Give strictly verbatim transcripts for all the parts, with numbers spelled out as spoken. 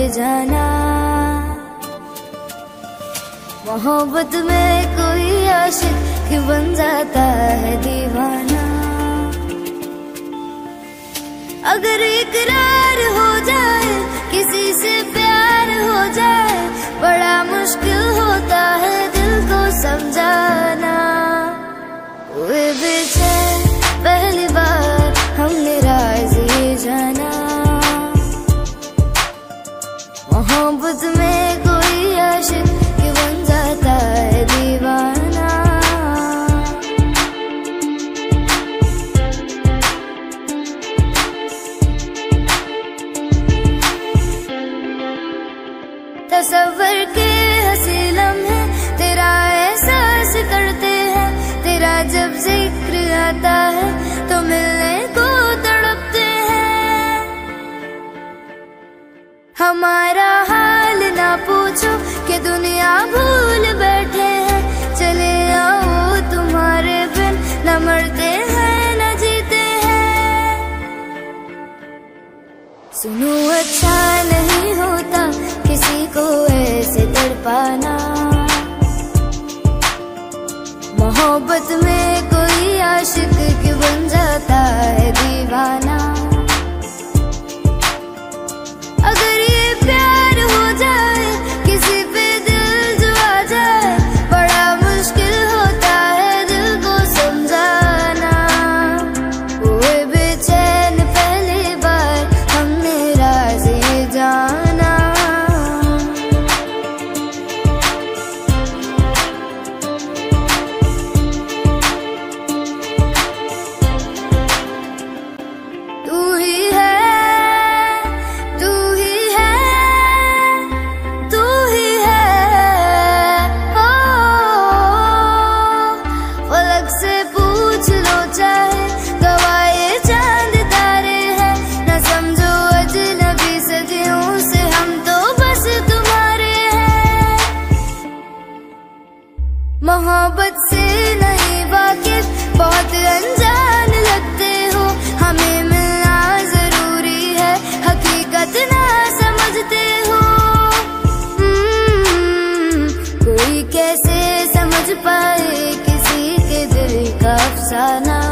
जाना। मोहब्बत में कोई आशिक क्यों बन जाता है दीवाना। अगर इकरार हो जाए किसी से प्यार हो जाए, बड़ा मुश्किल होता है दिल को समझाना। हुए बेचैन पहली बार हमने राज ये जाना। मोहब्बत में कोई आशिक क्यों बन जाता है दीवाना। तसव्वुर के हंसी लम्हे तेरा एहसास करते हैं, तेरा जब जिक्र आता है तो मिलने को तड़पते हैं। हमारा हाल ना पूछो कि दुनिया भूल बैठे हैं, चले आओ तुम्हारे बिन न मरते हैं न जीते हैं। सुनो अच्छा नहीं होता किसी को ऐसे तड़पाना। मोहब्बत में कोई आशिक क्यों बन जाता है दीवाना। अगर ये प्यार हो जाए किसी पे दिल जो आ जाए, बड़ा मुश्किल होता है दिल को समझाना। हुए बेचैन पहली बार हमने राज ये जाना। मोहब्बत से नहीं वाकिफ बहुत अनजान लगते हो, हमें मिलना जरूरी है हकीकत ना समझते हो। कोई कैसे समझ पाए किसी के दिल का अफसाना।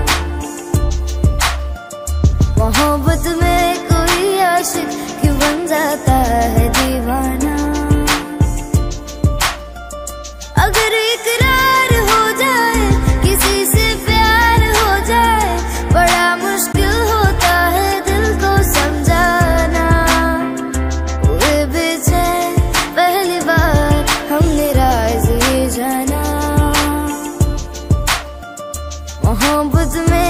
मोहब्बत में कोई आशिक क्यों बन जाता है दीवाना। अगर इकरार हो जाए किसी से प्यार हो जाए, बड़ा मुश्किल होता है दिल को समझाना। हुए बेचैन पहली बार हमने राज ये जाना। मोहब्बत में